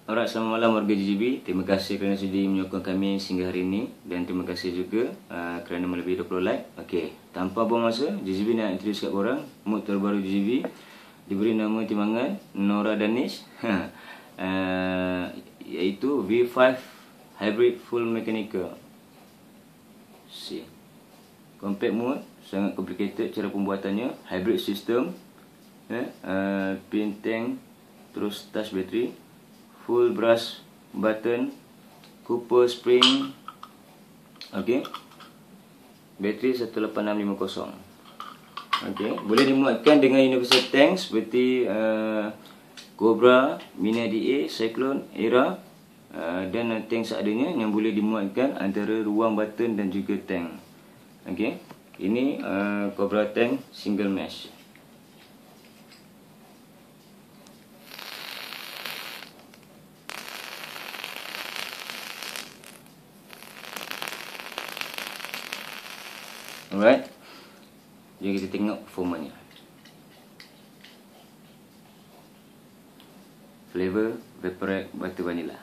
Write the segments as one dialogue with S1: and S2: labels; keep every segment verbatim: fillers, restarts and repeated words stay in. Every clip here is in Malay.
S1: Alright, selamat malam warga G G B. Terima kasih kerana sudi menyokong kami sehingga hari ini. Dan terima kasih juga uh, kerana melebihi dua puluh like. Okey, tanpa buang masa, G G B nak introduce kat korang mood terbaru G G B. Diberi nama timbangan Nora Danish uh, iaitu V five Hybrid Full Mechanical. See, compact mode, sangat complicated cara pembuatannya. Hybrid system, eh, uh, pin tank, terus touch battery, full brush button, Cooper spring. Okey, bateri satu lapan enam lima kosong. Okey, boleh dimuatkan dengan universal tank seperti uh, Cobra, Mini D A, Cyclone, Era, uh, dan tank seadanya yang boleh dimuatkan antara ruang button dan juga tank. Okey, ini uh, Cobra tank single mesh. Alright, jadi kita tengok performanya. Flavor Vaporite Butter Vanilla.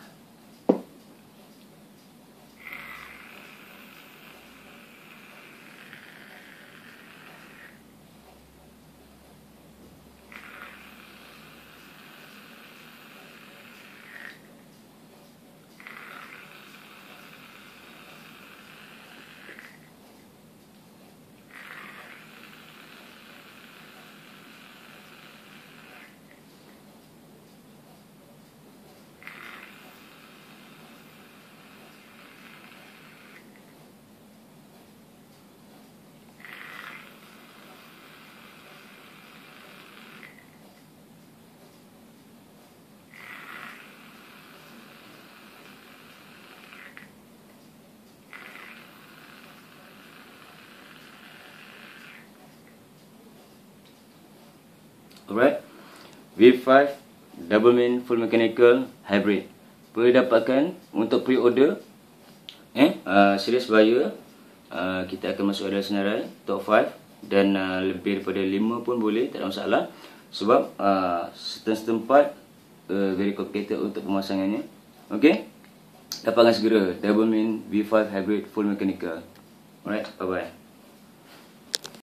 S1: Alright, V five Double Main Full Mechanical Hybrid. Boleh dapatkan untuk pre-order eh uh, series buyer. Uh, kita akan masuk adalah senarai top lima dan uh, lebih daripada lima pun boleh, tak ada masalah. Sebab uh, certain part uh, very complicated untuk pemasangannya. Okey, dapatkan segera Double Main V five Hybrid Full Mechanical. Alright, bye bye.